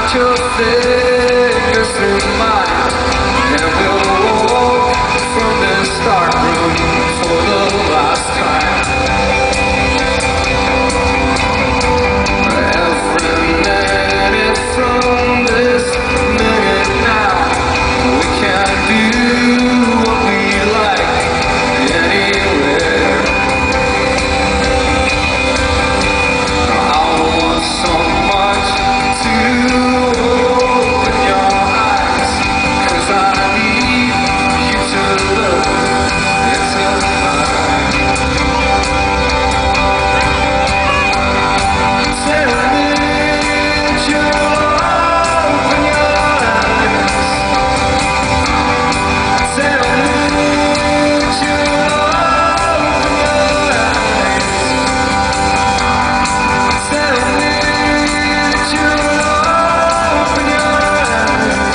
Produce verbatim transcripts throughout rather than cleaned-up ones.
Put your fingers in mine, and we'll walk from this dark room for the last time. Every minute from this minute now, we can do what we like anywhere. I want so much to open your eyes, 'cause I need you to look into mine. Tell me that you'll open your eyes. Tell me that you'll open your eyes. Tell me that you'll open your eyes.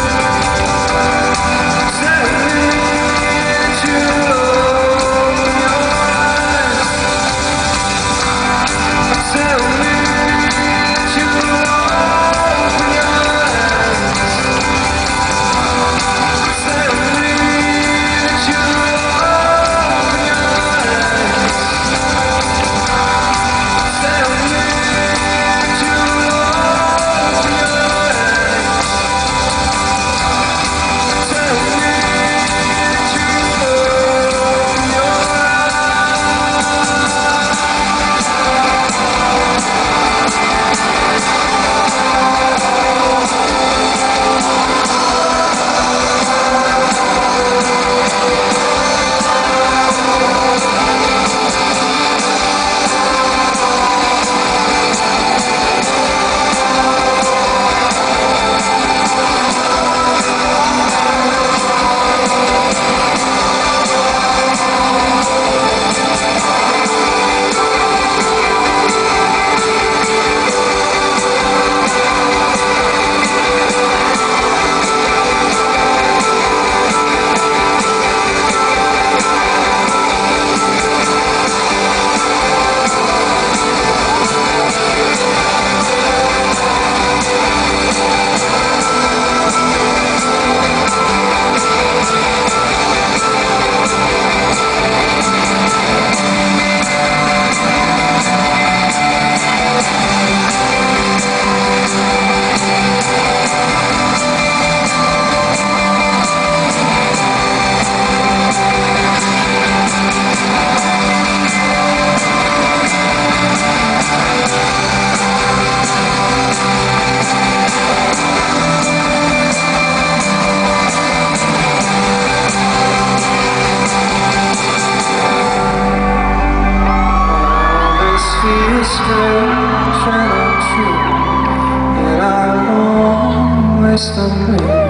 Tell me that you'll open your eyes. Tell me that you'll open your eyes. Tell me that you'll open your eyes. Tell me that you'll open your eyes. Tell me that you'll open your strange and untrue, and I won't waste a minute.